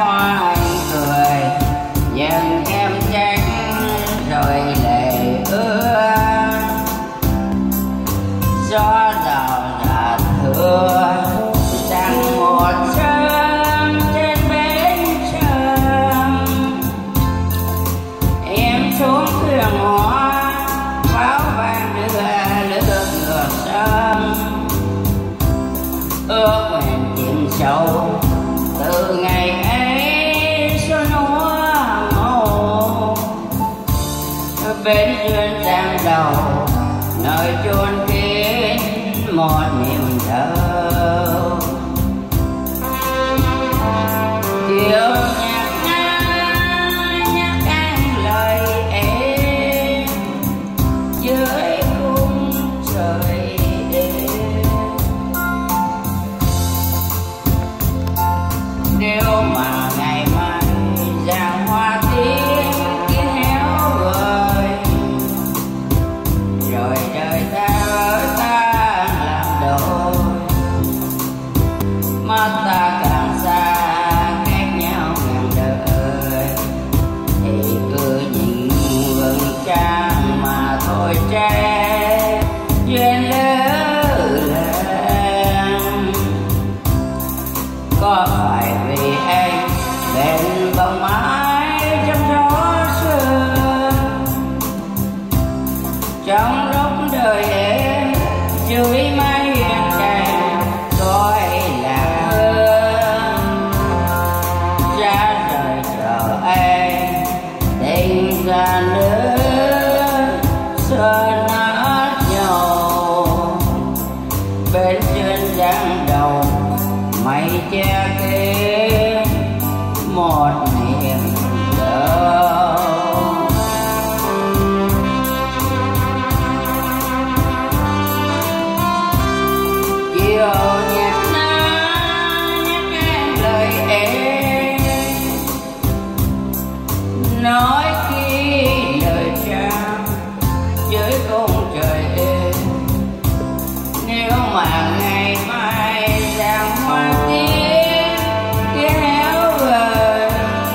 hoa anh cười nhưng em trách rồi lệ ưa. Gió rào rạt thưa rằng một sớm trên bến sông, em xuống thuyền hoa pháo vang đưa lướt ngược sông. Ước nguyện chìm sâu từ ngày ấy xuân hoa màu, bên duyên giang đầu nơi chôn kín một niềm thơ. Chiều nhạc nhắc anh lời em dưới khung trời đêm. Nếu mà ngày mai giang hoa tím kia héo vời, rồi đời ta ở ta làm đôi, mắt ta càng xa cách nhau ngàn đời, thì cứ nhìn vầng trăng mà thôi che duyên lỡ làng. Có phải vì anh bên bóng mái trong gió sương, trong lúc đời em dưới mái hiên cành coi là hương. Ra đời chờ anh tình ra nước sơn nát nhau, bên trên giang đầu mây che kín một niềm đau. Chiều nhạc nhắc em lời em nói khi lời trao dưới cung trời êm. Nếu mà ngày mai giang hoa tím kia héo vời,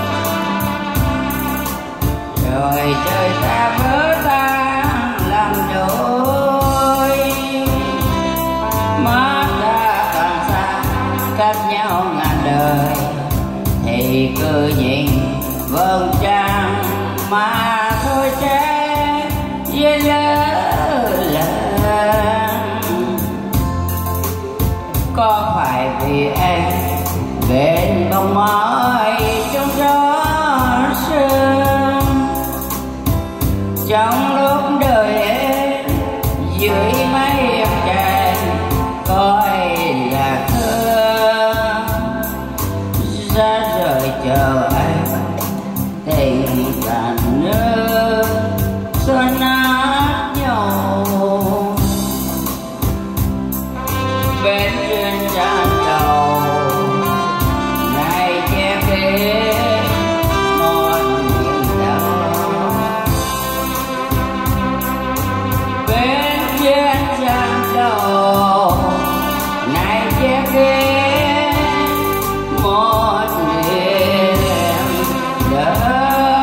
rồi trời ta vỡ tan làm đôi, mắt ta càng xa cách nhau ngàn đời, thì cứ nhìn vầng trăng mà thôi che duyên lỡ làng. Có phải vì anh bên bóng mái trong gió sương, trong lúc đời em dưới mái hiên cành coi là thương. Ra đời chờ anh tình tàn nước xuân nát nhau, bên duyên tràn đầu này che kín một niềm đau. Bên duyên tràn đầu này che kín một niềm đau.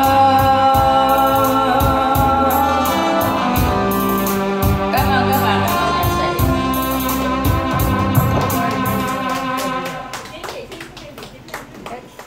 Cảm ơn các bạn đã theo dõi.